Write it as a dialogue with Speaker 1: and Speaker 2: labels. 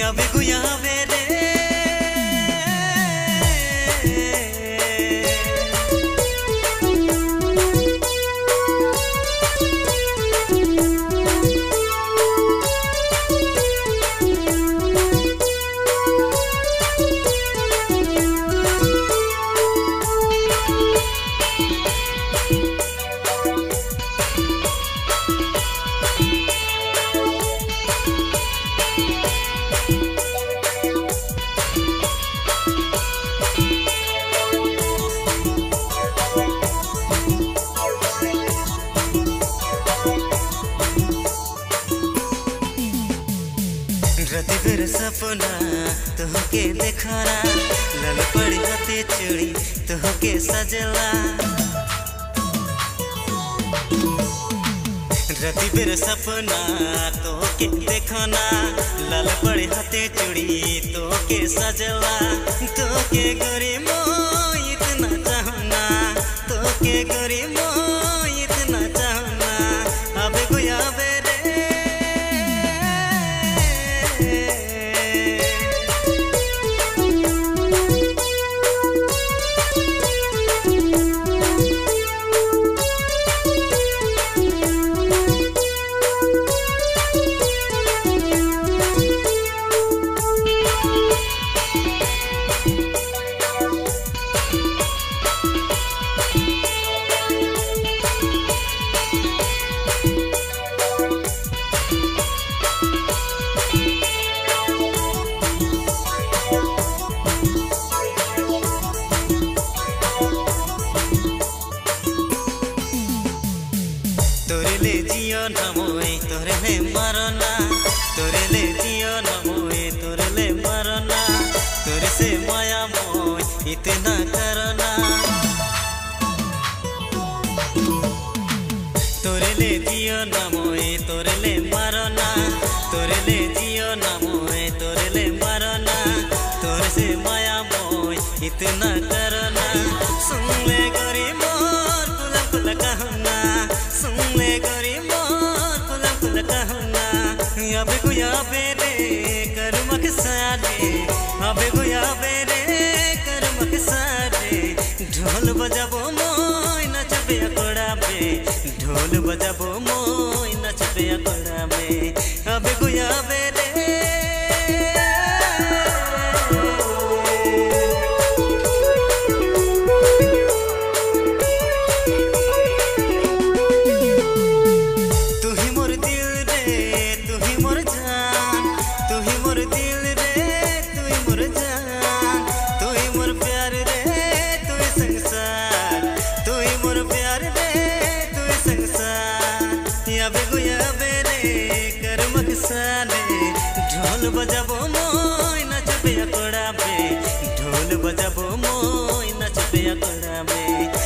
Speaker 1: अबे गुयावे रे रति फिर सपना तुहके देखना लल पड़ी हते चूड़ी तुहके सजला रति फिर सपना तुहके देखना लल पड़ी हते चूड़ी तुहके सजला तुहके गोरी मो इतना चाहना तुहके गोरी मो इतना चाहना अबे गुयावे तोरे ले जियो न मोए तोरे ले मरना तोरे ले जियो न मोए तोरे ले मरना तोरे से माया मोए इतना करना तोरे ले जियो न मोए तोरे ले मरना तोरे ले जियो न मोए तोरे ले मरना तोरे से माया मोए इतना करना सुन ले गोरी मोर पुला पुला कहना सुन ले गोरी मोर पुला पुला कहना अबे गुयावे रे करमक सारे अबे गुयावे रे करमक सारे ढोल बजाबो मोय नचबे अकोड़ा में ढोल बजाबो मोय नचबे अकोड़ा में अबे गुयावे रे अबे गुयावे रे करमक सारे ढोल बजाबो मोय नचबे अकोड़ा में ढोल बजाबो मोय नचबे अकोड़ा में